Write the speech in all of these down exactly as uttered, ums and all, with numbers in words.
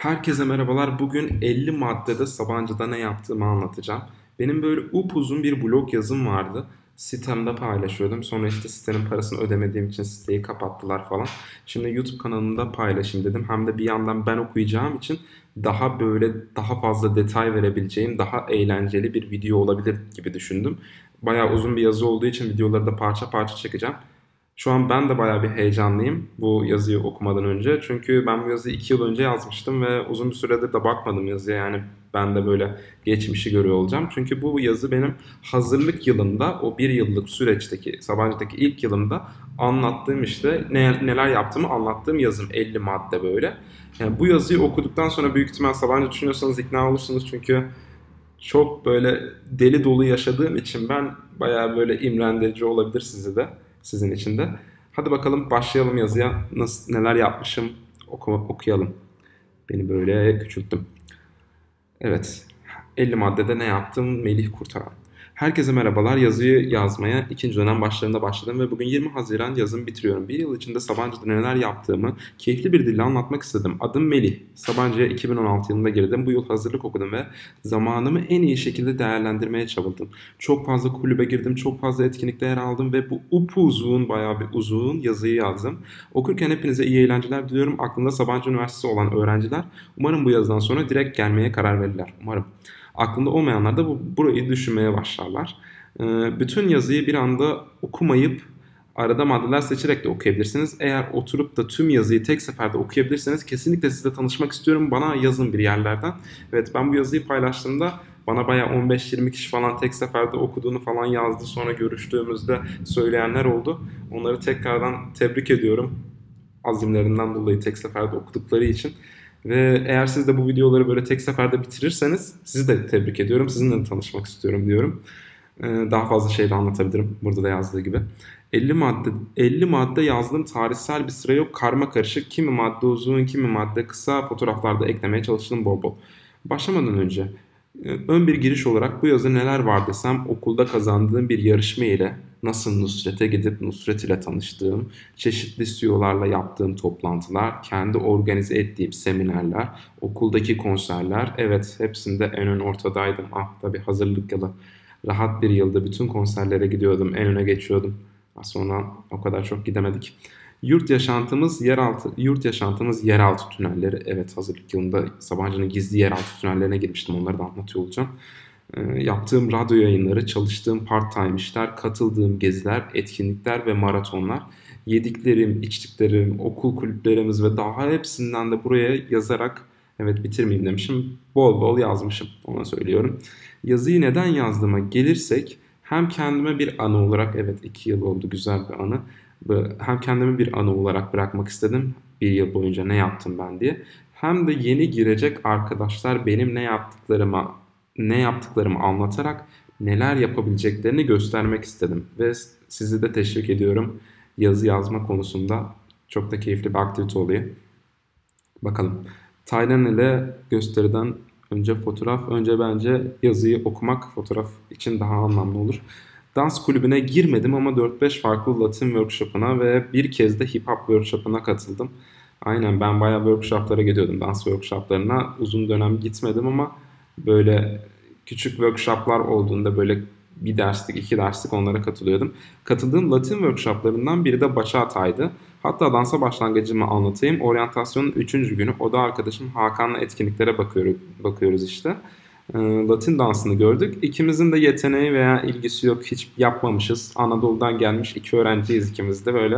Herkese merhabalar. Bugün elli maddede Sabancı'da ne yaptığımı anlatacağım. Benim böyle upuzun bir blog yazım vardı. Sitemde paylaşıyordum. Sonra işte sitenin parasını ödemediğim için siteyi kapattılar falan. Şimdi YouTube kanalımda paylaşayım dedim. Hem de bir yandan ben okuyacağım için daha böyle daha fazla detay verebileceğim, daha eğlenceli bir video olabilir gibi düşündüm. Bayağı uzun bir yazı olduğu için videoları da parça parça çekeceğim. Şu an ben de bayağı bir heyecanlıyım bu yazıyı okumadan önce. Çünkü ben bu yazıyı iki yıl önce yazmıştım ve uzun bir süredir de bakmadım yazıya. Yani ben de böyle geçmişi görüyor olacağım. Çünkü bu yazı benim hazırlık yılında, o bir yıllık süreçteki, Sabancı'daki ilk yılımda anlattığım işte ne, neler yaptığımı anlattığım yazım. elli madde böyle. Yani bu yazıyı okuduktan sonra büyük ihtimal Sabancı düşünüyorsanız ikna olursunuz. Çünkü çok böyle deli dolu yaşadığım için ben bayağı böyle imrendirici olabilir sizi de, sizin için de. Hadi bakalım başlayalım yazıya. Nasıl, neler yapmışım oku, okuyalım. Beni böyle küçülttüm. Evet. elli maddede ne yaptım? Melih Kurtaran. Herkese merhabalar. Yazıyı yazmaya ikinci dönem başlarında başladım ve bugün yirmi Haziran yazımı bitiriyorum. Bir yıl içinde Sabancı'da neler yaptığımı keyifli bir dille anlatmak istedim. Adım Melih. Sabancı'ya iki bin on altı yılında girdim. Bu yıl hazırlık okudum ve zamanımı en iyi şekilde değerlendirmeye çabaladım. Çok fazla kulübe girdim, çok fazla etkinlikte yer aldım ve bu upuzun, bayağı bir uzun yazıyı yazdım. Okurken hepinize iyi eğlenceler diliyorum. Aklında Sabancı Üniversitesi olan öğrenciler umarım bu yazıdan sonra direkt gelmeye karar verirler. Umarım. Aklında olmayanlar da bu, burayı düşünmeye başlarlar. Ee, bütün yazıyı bir anda okumayıp arada maddeler seçerek de okuyabilirsiniz. Eğer oturup da tüm yazıyı tek seferde okuyabilirseniz kesinlikle sizle tanışmak istiyorum. Bana yazın bir yerlerden. Evet, ben bu yazıyı paylaştığımda bana bayağı on beş yirmi kişi falan tek seferde okuduğunu falan yazdı. Sonra görüştüğümüzde söyleyenler oldu. Onları tekrardan tebrik ediyorum. Azimlerinden dolayı tek seferde okudukları için. Ve eğer siz de bu videoları böyle tek seferde bitirirseniz sizi de tebrik ediyorum. Sizinle de tanışmak istiyorum diyorum. Ee, daha fazla şey de anlatabilirim burada da yazdığı gibi. elli madde elli madde yazdığım tarihsel bir sıra yok. Karma karışık. Kimi madde uzun, kimi madde kısa. Fotoğraflarda eklemeye çalıştım bol bol. Başlamadan önce e, ön bir giriş olarak bu yazı neler var desem okulda kazandığım bir yarışma ile nasıl Nusret'e gidip Nusret ile tanıştığım, çeşitli C E O'larla yaptığım toplantılar, kendi organize ettiğim seminerler, okuldaki konserler. Evet, hepsinde en ön ortadaydım. Ah, tabii hazırlık yılı. Rahat bir yılda bütün konserlere gidiyordum, en öne geçiyordum. Sonra o kadar çok gidemedik. Yurt yaşantımız yeraltı, yurt yaşantımız yeraltı tünelleri. Evet, hazırlık yılında Sabancı'nın gizli yeraltı tünellerine girmiştim. Onları da anlatıyor olacağım. E, yaptığım radyo yayınları, çalıştığım part-time işler, katıldığım geziler, etkinlikler ve maratonlar, yediklerim, içtiklerim, okul kulüplerimiz ve daha hepsinden de buraya yazarak, evet bitirmeyeyim demişim, bol bol yazmışım, ona söylüyorum. Yazıyı neden yazdığıma gelirsek, hem kendime bir anı olarak, evet iki yıl oldu, güzel bir anı, hem kendime bir anı olarak bırakmak istedim bir yıl boyunca ne yaptım ben diye, hem de yeni girecek arkadaşlar benim ne yaptıklarıma ne yaptıklarımı anlatarak neler yapabileceklerini göstermek istedim. Ve sizi de teşvik ediyorum yazı yazma konusunda. Çok da keyifli bir aktivite oluyor. Bakalım. Taylan ile gösteriden önce fotoğraf, önce bence yazıyı okumak fotoğraf için daha anlamlı olur. Dans kulübüne girmedim ama dört beş farklı Latin workshop'ına ve bir kez de hip hop workshop'ına katıldım. Aynen, ben bayağı workshop'lara gidiyordum, dans workshop'larına. Uzun dönem gitmedim ama böyle küçük workshop'lar olduğunda böyle bir derslik, iki derslik onlara katılıyordum. Katıldığım Latin workshop'larından biri de bachata'ydı. Hatta dansa başlangıcımı anlatayım. Oryantasyonun üçüncü günü oda arkadaşım Hakan'la etkinliklere bakıyoruz, bakıyoruz işte. Ee, Latin dansını gördük. İkimizin de yeteneği veya ilgisi yok. Hiç yapmamışız. Anadolu'dan gelmiş iki öğrenciyiz ikimiz de böyle.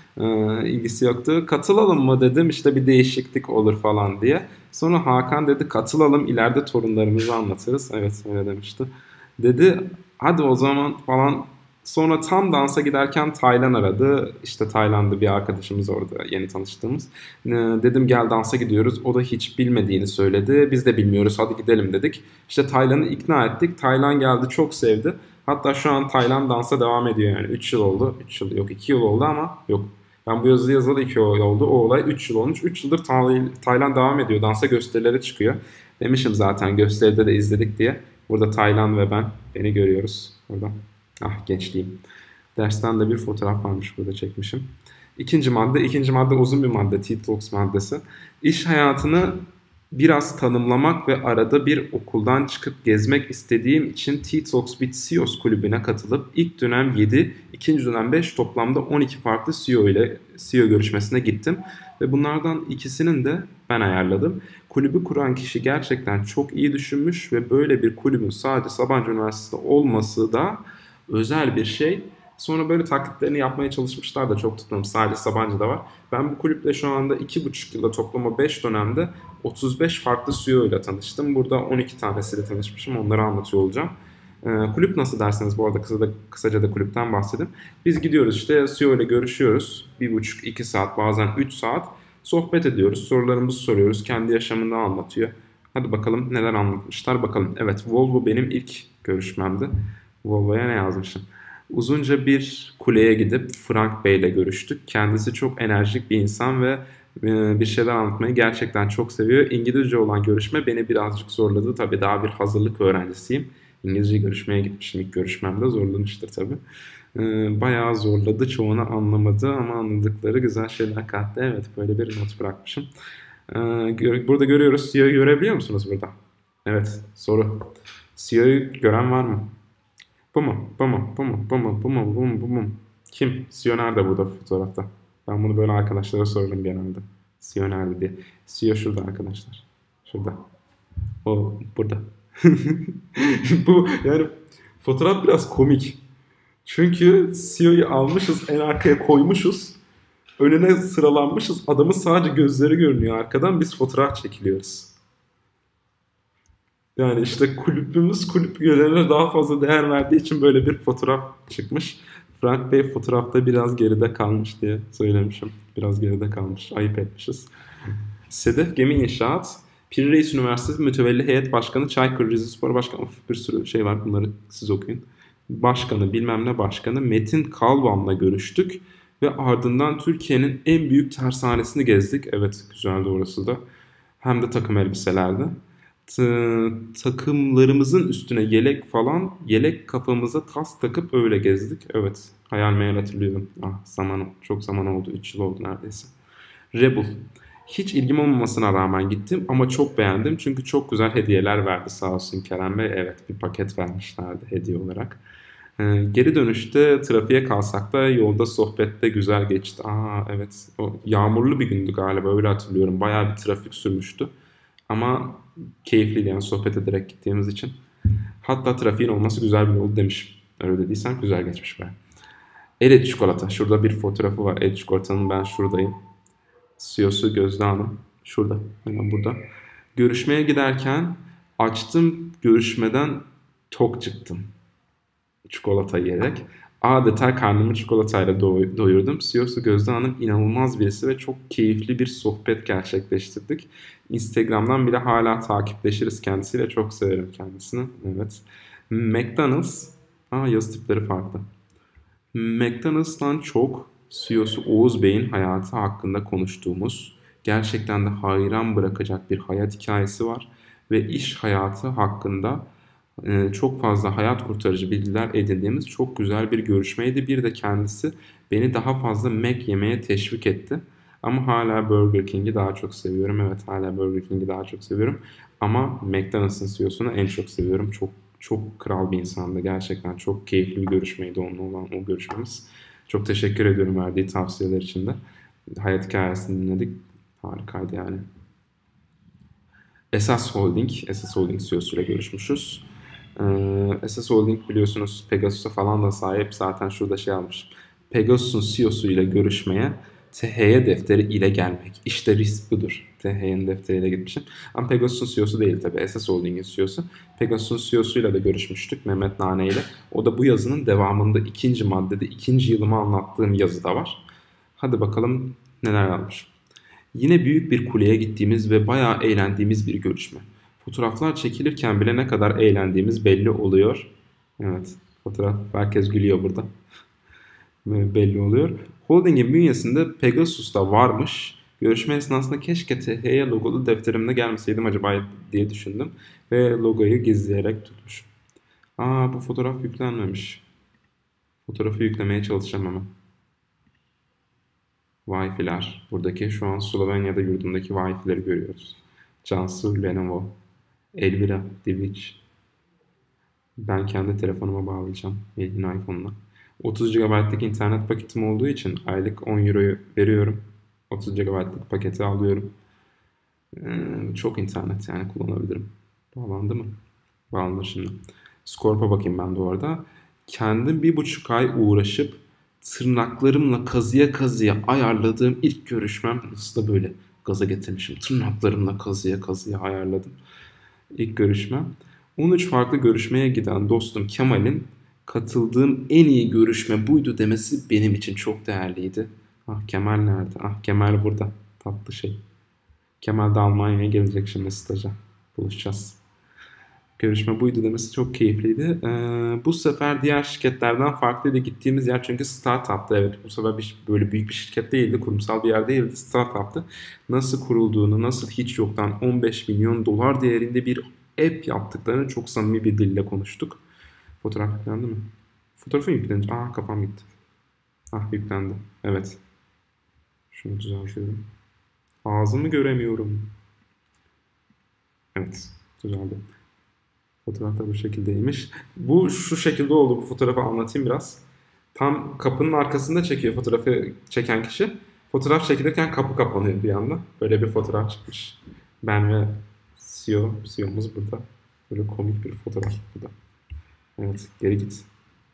Ee, ilgisi yoktu. Katılalım mı dedim, işte bir değişiklik olur falan diye. Sonra Hakan dedi katılalım, ileride torunlarımızı anlatırız. Evet, öyle demişti. Dedi hadi o zaman falan. Sonra tam dansa giderken Taylan aradı. İşte Tayland'da bir arkadaşımız orada, yeni tanıştığımız. Ee, dedim gel dansa gidiyoruz. O da hiç bilmediğini söyledi. Biz de bilmiyoruz, hadi gidelim dedik. İşte Taylan'ı ikna ettik. Taylan geldi, çok sevdi. Hatta şu an Tayland dansa devam ediyor yani. üç yıl oldu. üç yıl yok, iki yıl oldu ama yok. Ben bu yazıyı yazalı iki yıl oldu. O olay üç yıl olmuş. üç yıldır Tayland devam ediyor. Dansa gösterilere çıkıyor. Demişim zaten gösteride de izledik diye. Burada Tayland ve ben, beni görüyoruz burada. Ah, gençliğim. Dersten de bir fotoğraf varmış, burada çekmişim. İkinci madde, ikinci madde uzun bir madde. T-Talks maddesi. İş hayatını Biraz tanımlamak ve arada bir okuldan çıkıp gezmek istediğim için T-Talks with C E Os kulübüne katılıp ilk dönem yedi, ikinci dönem beş, toplamda on iki farklı C E O ile C E O görüşmesine gittim. Ve bunlardan ikisinin de ben ayarladım. Kulübü kuran kişi gerçekten çok iyi düşünmüş ve böyle bir kulübün sadece Sabancı Üniversitesi'de olması da özel bir şey. Sonra böyle taklitlerini yapmaya çalışmışlar da çok tutmamış. Sadece Sabancı'da var. Ben bu kulüple şu anda iki buçuk yılda toplama beş dönemde otuz beş farklı C E O ile tanıştım. Burada on iki tanesiyle tanışmışım. Onları anlatıyor olacağım. Ee, kulüp nasıl derseniz bu arada kısa da, kısaca da kulüpten bahsedeyim. Biz gidiyoruz işte C E O ile görüşüyoruz. Bir buçuk iki saat bazen üç saat sohbet ediyoruz. Sorularımızı soruyoruz. Kendi yaşamını anlatıyor. Hadi bakalım neler anlatmışlar bakalım. Evet, Volvo benim ilk görüşmemdi. Volvo'ya ne yazmışım? Uzunca bir kuleye gidip Frank Bey ile görüştük. Kendisi çok enerjik bir insan ve e, bir şeyler anlatmayı gerçekten çok seviyor. İngilizce olan görüşme beni birazcık zorladı. Tabii daha bir hazırlık öğrencisiyim. İngilizce görüşmeye gitmişim, ilk görüşmemde zorlamıştır tabii. E, Bayağı zorladı. Çoğunu anlamadı ama anladıkları güzel şeyler kattı. Evet, böyle bir not bırakmışım. E, Burada görüyoruz. C E O'yu görebiliyor musunuz burada? Evet, soru. C E O'yu gören var mı? Bu mu? Bu mu? Bu mu? Bu mu? Bu mu? Bu mu? Bu mu? Kim? C E O nerede burada fotoğrafta? Ben bunu böyle arkadaşlara sorarım genelde. C E O nerede diye. C E O şurada arkadaşlar. Şurada. O burada. Bu yani fotoğraf biraz komik. Çünkü C E O'yu almışız, en arkaya koymuşuz. Önüne sıralanmışız. Adamın sadece gözleri görünüyor arkadan. Biz fotoğraf çekiliyoruz. Yani işte kulübümüz kulüp üyelerine daha fazla değer verdiği için böyle bir fotoğraf çıkmış. Frank Bey fotoğrafta biraz geride kalmış diye söylemişim. Biraz geride kalmış. Ayıp etmişiz. Sedef Gemi İnşaat, Piri Reis Üniversitesi Mütevelli Heyet Başkanı, Çaykur Rizespor Başkanı, of, bir sürü şey var, bunları siz okuyun. Başkanı, bilmem ne başkanı Metin Kalvan'la görüştük ve ardından Türkiye'nin en büyük tersanesini gezdik. Evet, güzeldi orası da. Hem de takım elbiselerde. T- takımlarımızın üstüne yelek falan, yelek kafamıza tas takıp öyle gezdik. Evet, hayal meyal hatırlıyorum. Ah, zaman, çok zaman oldu, üç yıl oldu neredeyse. Rebel. Hiç ilgim olmamasına rağmen gittim ama çok beğendim. Çünkü çok güzel hediyeler verdi sağ olsun Kerem Bey. Evet, bir paket vermişlerdi hediye olarak. Ee, geri dönüşte trafiğe kalsak da yolda sohbette güzel geçti. Aa, evet, o yağmurlu bir gündü galiba, öyle hatırlıyorum. Bayağı bir trafik sürmüştü. Ama keyifliydi yani, sohbet ederek gittiğimiz için. Hatta trafiğin olması güzel bir oldu demişim. Öyle dediysen güzel geçmiş be. Elet çikolata. Şurada bir fotoğrafı var. Elet çikolatanın, ben şuradayım. C E O'su Gözde Hanım. Şurada. Hemen burada. Görüşmeye giderken açtım, görüşmeden tok çıktım. Çikolata yiyerek. Adeta karnımı çikolatayla doy- doyurdum. C E O'su Gözde Hanım inanılmaz birisi ve çok keyifli bir sohbet gerçekleştirdik. Instagram'dan bile hala takipleşiriz kendisiyle. Çok severim kendisini. Evet. McDonald's. Aa, yazı tipleri farklı. McDonald's'tan çok C E O'su Oğuz Bey'in hayatı hakkında konuştuğumuz, gerçekten de hayran bırakacak bir hayat hikayesi var. Ve iş hayatı hakkında e, çok fazla hayat kurtarıcı bilgiler edindiğimiz çok güzel bir görüşmeydi. Bir de kendisi beni daha fazla Mac yemeye teşvik etti. Ama hala Burger King'i daha çok seviyorum. Evet, hala Burger King'i daha çok seviyorum. Ama McDonald's'ın C E O'sunu en çok seviyorum. Çok çok kral bir insandı. Gerçekten çok keyifli bir görüşmeydi onunla olan o görüşmemiz. Çok teşekkür ediyorum verdiği tavsiyeler için de. Hayat hikayesini dinledik. Harikaydı yani. Esas Holding, Esas Holding C E O'suyla görüşmüşüz. Ee, Esas Holding biliyorsunuz Pegasus'a falan da sahip. Zaten şurada şey almış. Pegasus'un C E O'su ile görüşmeye T H Y defteri ile gelmek. İşte risk budur. T H Y'nin defteriyle gitmişim. Ama Pegasus'un C E O'su değil tabii. Esas Holding'in C E O'su. Pegasus'un C E O'suyla da görüşmüştük. Mehmet Nane ile. O da bu yazının devamında ikinci maddede ikinci yılımı anlattığım yazıda var. Hadi bakalım neler almış. Yine büyük bir kuleye gittiğimiz ve bayağı eğlendiğimiz bir görüşme. Fotoğraflar çekilirken bile ne kadar eğlendiğimiz belli oluyor. Evet, fotoğraf, herkes gülüyor burada. Belli oluyor. Holding'in bünyesinde Pegasus da varmış. Görüşme esnasında keşke T H Y logolu defterimde gelmeseydim acaba diye düşündüm. Ve logoyu gizleyerek tutmuşum. Aa, bu fotoğraf yüklenmemiş. Fotoğrafı yüklemeye çalışacağım hemen. Wi-Fi'ler. Buradaki şu an Slovenya'da yurdumdaki Wi-Fi'leri görüyoruz. Cansu Lenovo. Elvira Divic. Ben kendi telefonuma bağlayacağım. Elin iPhone'la. otuz gigabaytlık internet paketim olduğu için aylık on euroyu veriyorum. otuz gigabaytlık paketi alıyorum. Ee, çok internet yani kullanabilirim. Bağlandı mı? Bağlanır şimdi. Scorp'a bakayım ben de orada. Kendim bir buçuk ay uğraşıp tırnaklarımla kazıya kazıya ayarladığım ilk görüşmem nasıl da böyle gaza getirmişim. Tırnaklarımla kazıya kazıya ayarladım. İlk görüşmem. on üç farklı görüşmeye giden dostum Kemal'in katıldığım en iyi görüşme buydu demesi benim için çok değerliydi. Ah Kemal nerede? Ah Kemal burada. Tatlı şey. Kemal de Almanya'ya gelecek şimdi staja. Buluşacağız. Görüşme buydu demesi çok keyifliydi. Ee, bu sefer diğer şirketlerden farklıydı. Gittiğimiz yer çünkü startup'tı. Evet, bu sefer bir, böyle büyük bir şirket değildi. Kurumsal bir yer değildi. Startup'tı. Nasıl kurulduğunu, nasıl hiç yoktan on beş milyon dolar değerinde bir app yaptıklarını çok samimi bir dille konuştuk. Fotoğraf yüklendi mi? Fotoğrafı yüklendi. Aa kafam gitti. Ah yüklendi. Evet. Şunu düzeltiyorum. Ağzımı göremiyorum. Evet. Düzeldi. Fotoğraf da bu şekildeymiş. Bu şu şekilde oldu. Bu fotoğrafı anlatayım biraz. Tam kapının arkasında çekiyor fotoğrafı çeken kişi. Fotoğraf çekilirken kapı kapanıyor bir anda. Böyle bir fotoğraf çıkmış. Ben ve C E O, C E O'muz burada. Böyle komik bir fotoğraf burada. Evet, geri git.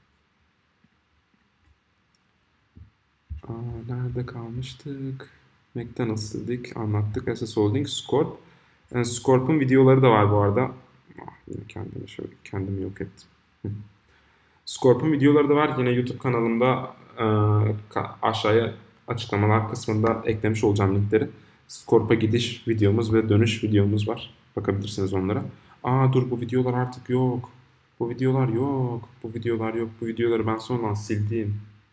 Aa, nerede kalmıştık? McDonald's dedik, anlattık. S S Holding, Scorp. Yani Scorp'un videoları da var bu arada. Ah, yine kendimi şöyle kendimi yok ettim. Scorp'un videoları da var. Yine YouTube kanalımda e, aşağıya açıklamalar kısmında eklemiş olacağım linkleri. Scorp'a gidiş videomuz ve dönüş videomuz var. Bakabilirsiniz onlara. Aa dur bu videolar artık yok. Bu videolar yok. Bu videolar yok. Bu videoları ben sonradan sildim.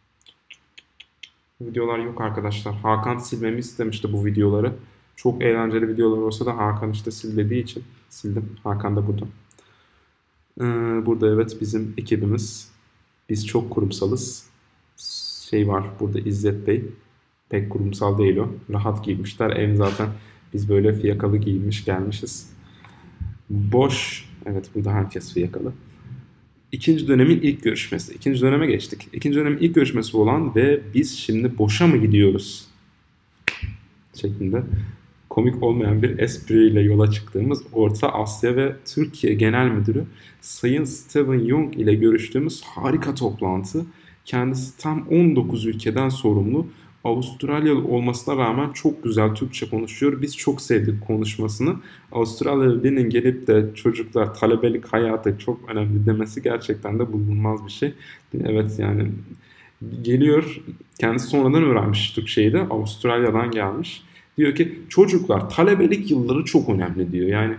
Bu videolar yok arkadaşlar. Hakan silmemi istemişti bu videoları. Çok eğlenceli videolar olsa da Hakan işte sil dediği için sildim. Hakan da burada. Ee, burada evet bizim ekibimiz. Biz çok kurumsalız. Şey var burada İzzet Bey. Pek kurumsal değil o. Rahat giymişler. En zaten biz böyle fiyakalı giyinmiş gelmişiz. Boş. Evet burada herkes fiyakalı. İkinci dönemin ilk görüşmesi. İkinci döneme geçtik. İkinci dönemin ilk görüşmesi olan ve biz şimdi boşa mı gidiyoruz? Şeklinde komik olmayan bir espriyle yola çıktığımız Orta Asya ve Türkiye Genel Müdürü Sayın Steven Young ile görüştüğümüz harika toplantı. Kendisi tam on dokuz ülkeden sorumlu. Avustralyalı olmasına rağmen çok güzel Türkçe konuşuyor. Biz çok sevdik konuşmasını. Avustralyalı birinin gelip de çocuklar talebelik hayatı çok önemli demesi gerçekten de bulunmaz bir şey. Evet yani geliyor kendisi sonradan öğrenmiş Türkçeyi de Avustralya'dan gelmiş. Diyor ki çocuklar talebelik yılları çok önemli diyor. Yani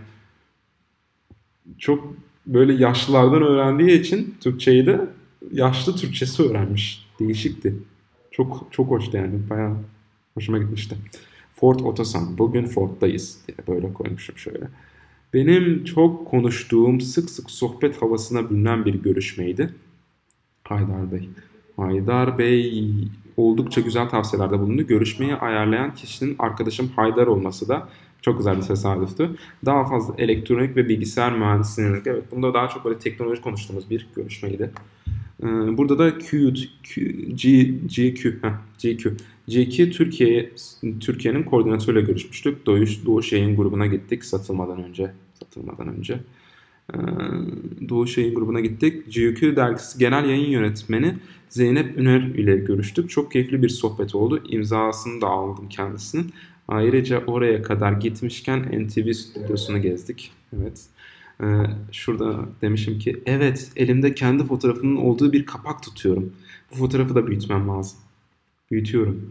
çok böyle yaşlılardan öğrendiği için Türkçeyi de yaşlı Türkçesi öğrenmiş. Değişikti. Çok çok hoştu yani. Bayağı hoşuma gitmişti. Ford Otosan. Bugün Ford'dayız diye böyle koymuşum şöyle. Benim çok konuştuğum, sık sık sohbet havasına bürünen bir görüşmeydi. Haydar Bey. Haydar Bey oldukça güzel tavsiyelerde bulundu. Görüşmeyi ayarlayan kişinin arkadaşım Haydar olması da çok güzel bir tesadüftü. Daha fazla elektronik ve bilgisayar mühendisliğine, evet bunda daha çok böyle teknoloji konuştuğumuz bir görüşmeydi. Ee, Burada da Q, Q, G, GQ, heh, GQ. GQ Türkiye Türkiye'nin koordinatörüyle görüşmüştük. Doğu, Doğu Şeyin grubuna gittik satılmadan önce. Satılmadan önce. Ee, Doğu Şeyin grubuna gittik. G Q dergisi genel yayın yönetmeni Zeynep Üner ile görüştük. Çok keyifli bir sohbet oldu. İmzasını da aldım kendisinin. Ayrıca oraya kadar gitmişken N T V stüdyosunu gezdik. Evet. Ee, şurada demişim ki evet elimde kendi fotoğrafının olduğu bir kapak tutuyorum. Bu fotoğrafı da büyütmem lazım. Büyütüyorum.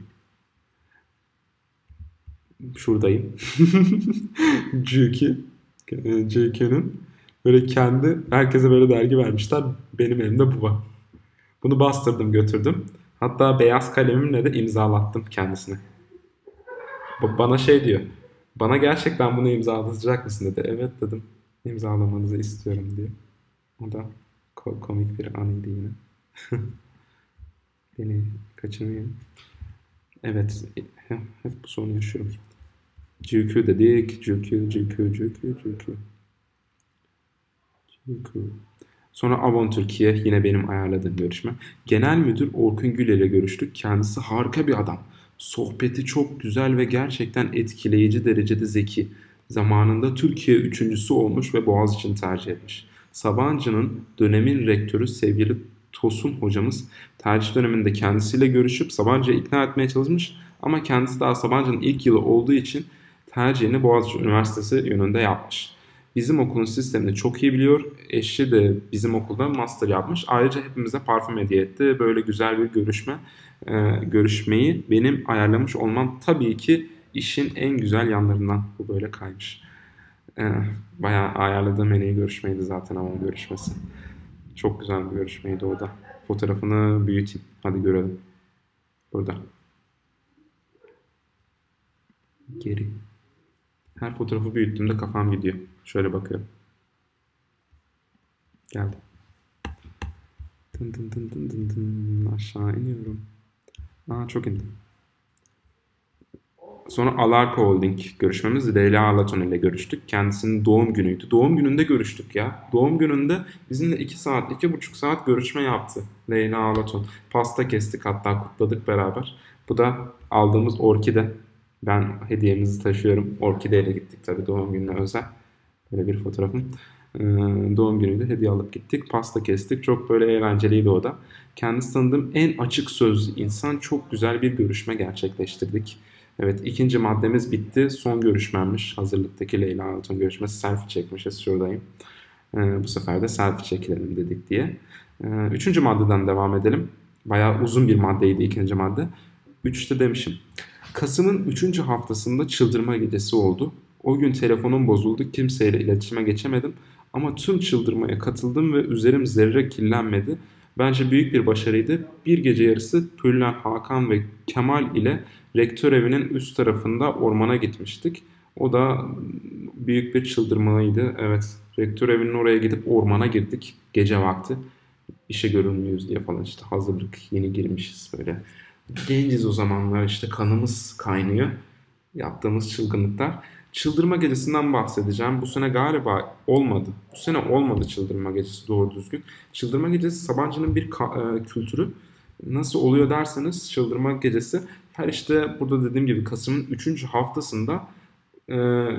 Şuradayım. G Q. G Q'nun böyle kendi herkese böyle dergi vermişler. Benim elimde bu var. Bunu bastırdım götürdüm. Hatta beyaz kalemimle de imzalattım kendisine. Bana şey diyor. Bana gerçekten bunu imzalatacak mısın dedi. Evet dedim. İmzalamanızı istiyorum diye. O da komik bir anıydı yine. Beni kaçırmayın. Evet. Hep bu sorunu yaşıyorum. G Q dedik. G Q, G Q, G Q, G Q. G Q. Sonra Avon Türkiye yine benim ayarladığım görüşme. Genel Müdür Orkun Gül ile görüştük. Kendisi harika bir adam. Sohbeti çok güzel ve gerçekten etkileyici derecede zeki. Zamanında Türkiye üçüncüsü olmuş ve Boğaziçi'ni tercih etmiş. Sabancı'nın dönemin rektörü sevgili Tosun hocamız tercih döneminde kendisiyle görüşüp Sabancı'yı ikna etmeye çalışmış ama kendisi daha Sabancı'nın ilk yılı olduğu için tercihini Boğaziçi Üniversitesi yönünde yapmış. Bizim okulun sistemini çok iyi biliyor. Eşi de bizim okulda master yapmış. Ayrıca hepimize parfüm hediye etti. Böyle güzel bir görüşme. Ee, görüşmeyi benim ayarlamış olmam tabii ki işin en güzel yanlarından. Bu böyle kaymış. Ee, bayağı ayarladığım en iyi görüşmeydi zaten ama görüşmesi. Çok güzel bir görüşmeydi o da. Fotoğrafını büyüteyim. Hadi görelim. Burada. Geri. Her fotoğrafı büyüttüğümde kafam gidiyor. Şöyle bakıyorum. Geldi. Tın tın tın tın tın tın. Aşağı iniyorum. Aa çok indim. Sonra Alarko Holding görüşmemiz Leyla Alaton ile görüştük. Kendisinin doğum günüydü. Doğum gününde görüştük ya. Doğum gününde bizimle iki saat, iki buçuk saat görüşme yaptı Leyla Alaton. Pasta kestik hatta kutladık beraber. Bu da aldığımız orkide. Ben hediyemizi taşıyorum. Orkideyle gittik tabii doğum gününe özel. Böyle bir fotoğrafım. Ee, doğum günüydü. Hediye alıp gittik. Pasta kestik. Çok böyle eğlenceliydi o da. Kendisi tanıdığım en açık sözlü insan. Çok güzel bir görüşme gerçekleştirdik. Evet ikinci maddemiz bitti. Son görüşmemmiş. Hazırlıktaki Leyla Altun görüşmesi. Selfie çekmişiz. Şuradayım. Ee, bu sefer de selfie çekilelim dedik diye. Ee, üçüncü maddeden devam edelim. Bayağı uzun bir maddeydi ikinci madde. Üçte demişim. Kasım'ın üçüncü haftasında çıldırma gecesi oldu. O gün telefonum bozuldu. Kimseyle iletişime geçemedim. Ama tüm çıldırmaya katıldım ve üzerim zerre kirlenmedi. Bence büyük bir başarıydı. Bir gece yarısı Püller, Hakan ve Kemal ile rektör evinin üst tarafında ormana gitmiştik. O da büyük bir çıldırmaydı. Evet, rektör evinin oraya gidip ormana girdik gece vakti. İşe görünmüyoruz diye falan işte hazırlık yeni girmişiz böyle. Genciz o zamanlar işte kanımız kaynıyor. Yaptığımız çılgınlıklar. Çıldırma gecesinden bahsedeceğim. Bu sene galiba olmadı. Bu sene olmadı çıldırma gecesi doğru düzgün. Çıldırma gecesi Sabancı'nın bir ka- e, kültürü. Nasıl oluyor derseniz çıldırma gecesi her işte burada dediğim gibi Kasım'ın üçüncü haftasında e,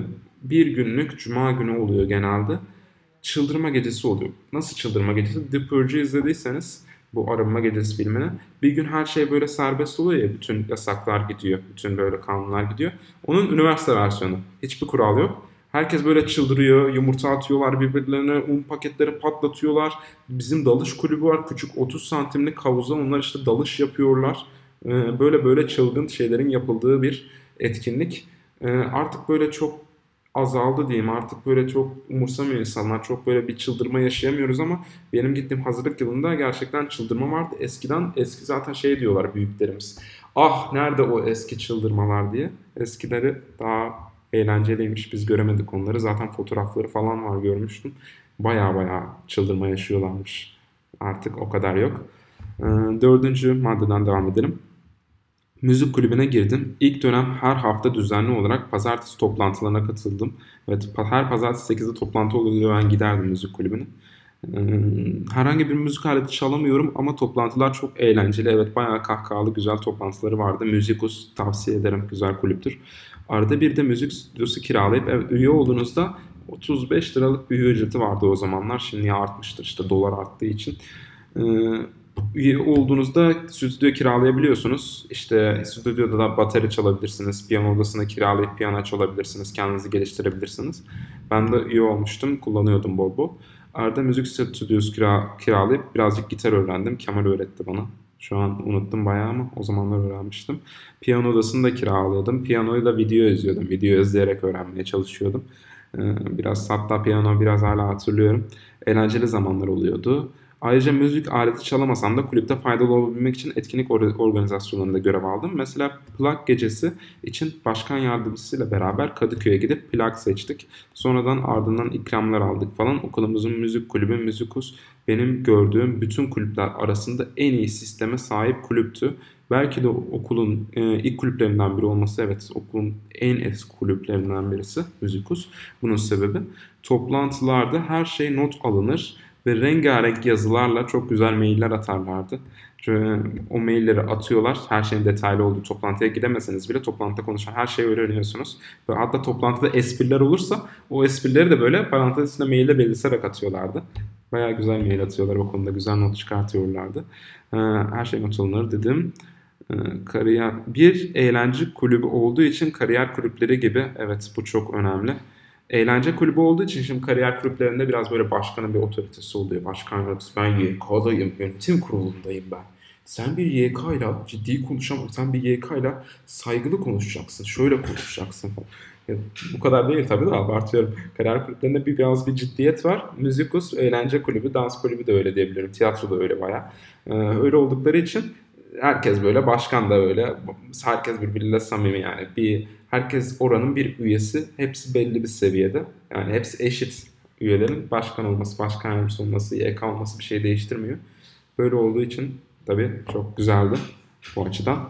bir günlük cuma günü oluyor genelde. Çıldırma gecesi oluyor. Nasıl çıldırma gecesi? The Purge'ü izlediyseniz bu arınma gecesi filmini bir gün her şey böyle serbest oluyor ya bütün yasaklar gidiyor. Bütün böyle kanunlar gidiyor. Onun üniversite versiyonu. Hiçbir kural yok. Herkes böyle çıldırıyor. Yumurta atıyorlar birbirlerine. Un paketleri patlatıyorlar. Bizim dalış kulübü var. Küçük otuz santimlik havuza onlar işte dalış yapıyorlar. Ee, Böyle böyle çılgın şeylerin yapıldığı bir etkinlik. Ee, Artık böyle çok azaldı diyeyim. Artık böyle çok umursamıyor insanlar. Çok böyle bir çıldırma yaşayamıyoruz ama benim gittiğim hazırlık yılında gerçekten çıldırma vardı. Eskiden eski zaten şey diyorlar büyüklerimiz. Ah nerede o eski çıldırmalar diye. Eskileri daha eğlenceliymiş. Biz göremedik onları. Zaten fotoğrafları falan var görmüştüm. Baya baya çıldırma yaşıyorlarmış. Artık o kadar yok. Ee, Dördüncü maddeden devam edelim. Müzik kulübüne girdim. İlk dönem her hafta düzenli olarak pazartesi toplantılarına katıldım. Evet, her pazartesi sekizde toplantı oluyor ben giderdim müzik kulübüne. Ee, Herhangi bir müzik aleti çalamıyorum ama toplantılar çok eğlenceli. Evet bayağı kahkahalı güzel toplantıları vardı. Müzikus tavsiye ederim güzel kulüptür. Arada bir de müzik stüdyosu kiralayıp evet, üye olduğunuzda otuz beş liralık bir üye ücreti vardı o zamanlar. Şimdi artmıştır işte dolar arttığı için. Ee, Üye olduğunuzda stüdyo kiralayabiliyorsunuz. İşte stüdyoda da bateri çalabilirsiniz. Piyano odasına kiralayıp piyano çalabilirsiniz. Kendinizi geliştirebilirsiniz. Ben de üye olmuştum. Kullanıyordum bol bol. Arada müzik stüdyosu kira, kiralayıp birazcık gitar öğrendim. Kemal öğretti bana. Şu an unuttum bayağı ama o zamanlar öğrenmiştim. Piyano odasını da kiralıyordum. Piyanoyla video izliyordum. Video izleyerek öğrenmeye çalışıyordum. Ee, Biraz hatta piyano biraz hala hatırlıyorum. Eğlenceli zamanlar oluyordu. Ayrıca müzik aleti çalamasam da kulüpte faydalı olabilmek için etkinlik organizasyonlarında görev aldım. Mesela plak gecesi için başkan yardımcısıyla beraber Kadıköy'e gidip plak seçtik. Sonradan ardından ikramlar aldık falan. Okulumuzun müzik kulübü Müzikus benim gördüğüm bütün kulüpler arasında en iyi sisteme sahip kulüptü. Belki de okulun e, ilk kulüplerinden biri olması, evet okulun en eski kulüplerinden birisi Müzikus. Bunun sebebi toplantılarda her şey not alınır ve rengarenk yazılarla çok güzel mailler atarlardı. Çünkü o mailleri atıyorlar. Her şeyin detaylı olduğu, toplantıya gidemeseniz bile toplantıda konuşan her şeyi öğreniyorsunuz. Ve hatta toplantıda espriler olursa o esprileri de böyle parantez içinde mailde belirterek atıyorlardı. Bayağı güzel mail atıyorlar o konuda. Güzel not çıkartıyorlardı. Ee, her şey not alınır dedim. Ee, kariyer bir eğlence kulübü olduğu için kariyer kulüpleri gibi, evet bu çok önemli. Eğlence kulübü olduğu için şimdi kariyer kulüplerinde biraz böyle başkanın bir otoritesi oluyor. Başkan yöneticisi, ben Y K'dayım, yönetim kurulundayım ben. Sen bir Y K ile ciddi konuşamazsın. Sen bir Y K ile saygılı konuşacaksın. Şöyle konuşacaksın falan. Ya, bu kadar değil tabii de abartıyorum. Kariyer kulüplerinde bir, biraz bir ciddiyet var. Müzikus, eğlence kulübü, dans kulübü de öyle diyebilirim. Tiyatro da öyle baya. Ee, öyle oldukları için herkes böyle, başkan da öyle. Herkes birbiriyle samimi yani. Bir herkes oranın bir üyesi. Hepsi belli bir seviyede. Yani hepsi eşit üyelerin. Başkan olması, başkan yardımcısı olması, Y K olması bir şey değiştirmiyor. Böyle olduğu için tabii çok güzeldi bu açıdan.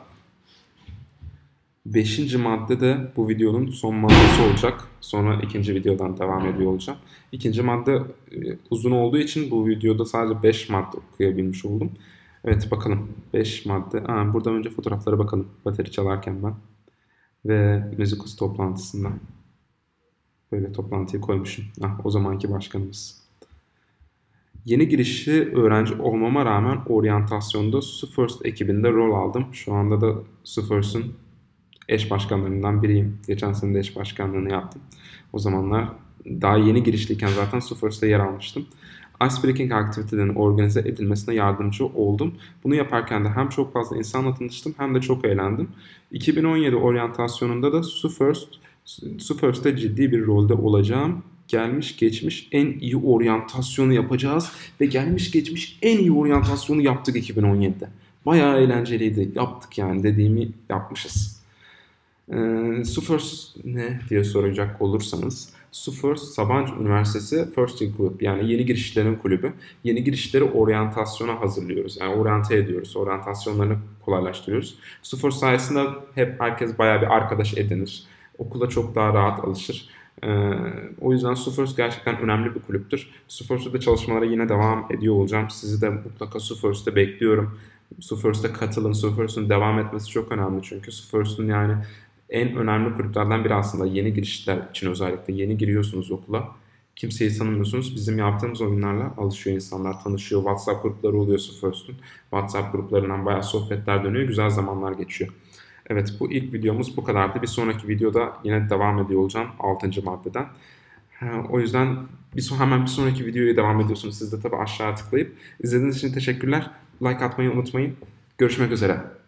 Beşinci madde de bu videonun son maddesi olacak. Sonra ikinci videodan devam ediyor olacağım. İkinci madde e, uzun olduğu için bu videoda sadece beş madde okuyabilmiş oldum. Evet bakalım. beş madde. Aa, buradan önce fotoğraflara bakalım. Bateri çalarken ben. Ve müzikus toplantısında. Böyle toplantıyı koymuşum. Ah, o zamanki başkanımız. Yeni girişli öğrenci olmama rağmen oryantasyonda SUFIRST ekibinde rol aldım. Şu anda da SUFIRST'ün eş başkanlarından biriyim. Geçen sene de eş başkanlığını yaptım. O zamanlar daha yeni girişliyken zaten SUFIRST'te yer almıştım. Icebreaking aktivitelerin organize edilmesine yardımcı oldum. Bunu yaparken de hem çok fazla insanla tanıştım hem de çok eğlendim. iki bin on yedi oryantasyonunda da SUFIRST, SUFIRST'te ciddi bir rolde olacağım. Gelmiş geçmiş en iyi oryantasyonu yapacağız ve gelmiş geçmiş en iyi oryantasyonu yaptık iki bin on yedide. Bayağı eğlenceliydi. Yaptık yani, dediğimi yapmışız. Ee, SUFIRST ne diye soracak olursanız, SUFIRST Sabancı Üniversitesi First Year Group, yani yeni girişlerin kulübü. Yeni girişleri oryantasyona hazırlıyoruz. Yani oryante ediyoruz. Oryantasyonlarını kolaylaştırıyoruz. SUFIRST sayesinde hep herkes bayağı bir arkadaş edinir. Okula çok daha rahat alışır. Ee, o yüzden SUFIRST gerçekten önemli bir kulüptür. SUFIRST'te çalışmalara yine devam ediyor olacağım. Sizi de mutlaka SUFIRST'te bekliyorum. SUFIRST'te katılın. SUFIRST'ün devam etmesi çok önemli çünkü SUFIRST'ün yani en önemli kulüplerden biri aslında, yeni girişler için. Özellikle yeni giriyorsunuz okula. Kimseyi tanımıyorsunuz. Bizim yaptığımız oyunlarla alışıyor insanlar, tanışıyor. WhatsApp grupları oluyor SUFIRST'ün. WhatsApp gruplarından bayağı sohbetler dönüyor. Güzel zamanlar geçiyor. Evet, bu ilk videomuz bu kadardı. Bir sonraki videoda yine devam ediyor olacağım altıncı maddeden. O yüzden bir son, hemen bir sonraki videoya devam ediyorsunuz. Siz de tabii aşağı tıklayıp. İzlediğiniz için teşekkürler. Like atmayı unutmayın. Görüşmek üzere.